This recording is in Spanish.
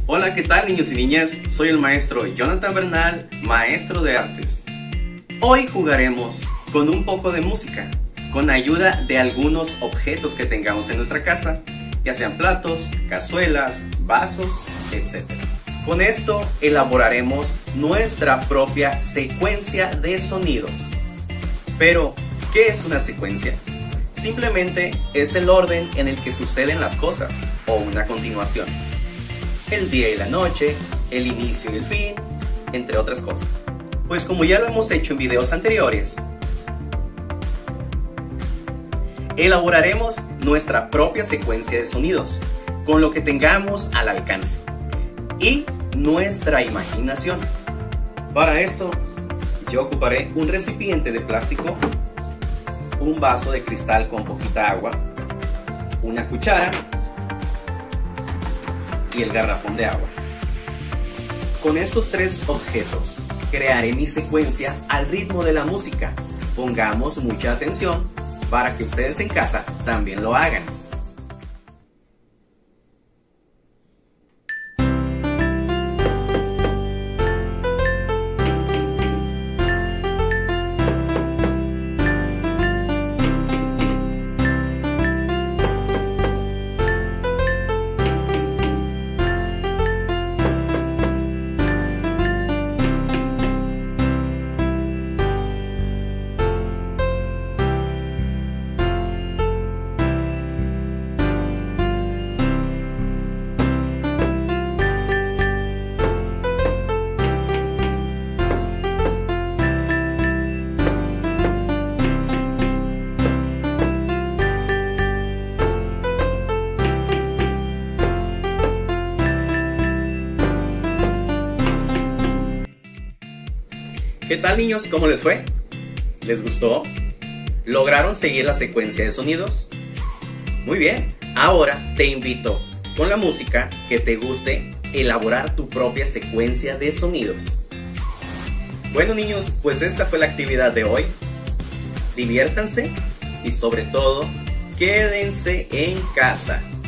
Hola, ¿qué tal niños y niñas? Soy el maestro Jonathan Bernal, maestro de artes. Hoy jugaremos con un poco de música, con ayuda de algunos objetos que tengamos en nuestra casa, ya sean platos, cazuelas, vasos, etc. Con esto elaboraremos nuestra propia secuencia de sonidos. Pero, ¿qué es una secuencia? Simplemente es el orden en el que suceden las cosas, o una continuación. El día y la noche, el inicio y el fin, entre otras cosas. Pues como ya lo hemos hecho en videos anteriores, elaboraremos nuestra propia secuencia de sonidos, con lo que tengamos al alcance, y nuestra imaginación. Para esto, yo ocuparé un recipiente de plástico, un vaso de cristal con poquita agua, una cuchara y el garrafón de agua. Con estos tres objetos crearé mi secuencia al ritmo de la música. Pongamos mucha atención para que ustedes en casa también lo hagan. ¿Qué tal niños? ¿Cómo les fue? ¿Les gustó? ¿Lograron seguir la secuencia de sonidos? Muy bien, ahora te invito con la música que te guste elaborar tu propia secuencia de sonidos. Bueno niños, pues esta fue la actividad de hoy. Diviértanse y sobre todo, quédense en casa.